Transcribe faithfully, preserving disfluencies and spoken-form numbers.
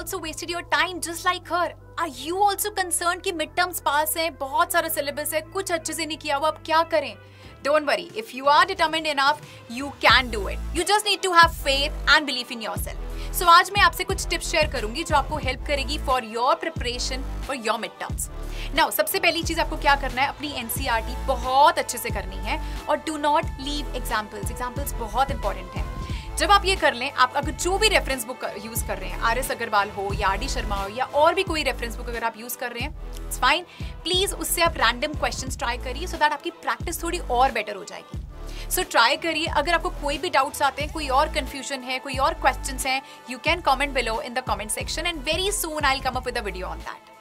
also wasted your time just like her. Are you also concerned कि mid terms pass हैं, बहुत सारा syllabus है, कुछ अच्छे से नहीं किया हुआ, अब क्या करें? Don't worry, if you are determined enough, you can do it. You just need to have faith and belief in yourself. So आज मैं आपसे कुछ टिप्स शेयर करूंगी जो आपको हेल्प करेगी for your preparation for your midterms. Now, सबसे पहली चीज आपको क्या करना है, अपनी N C R T बहुत अच्छे से करनी है और do not leave examples. Examples बहुत इंपॉर्टेंट हैं. जब आप ये कर लें, आप अगर जो भी रेफरेंस बुक यूज कर रहे हैं, आर एस अग्रवाल हो या आर डी शर्मा हो या और भी कोई रेफरेंस बुक अगर आप यूज कर रहे हैं, इट्स फाइन. प्लीज उससे आप रैंडम क्वेश्चंस ट्राई करिए सो दैट आपकी प्रैक्टिस थोड़ी और बेटर हो जाएगी. सो so, ट्राई करिए. अगर आपको कोई भी डाउट्स आते हैं, कोई और कंफ्यूजन है, कोई और क्वेश्चंस हैं, you can comment below in the comment section and very soon I will come up with a video on that.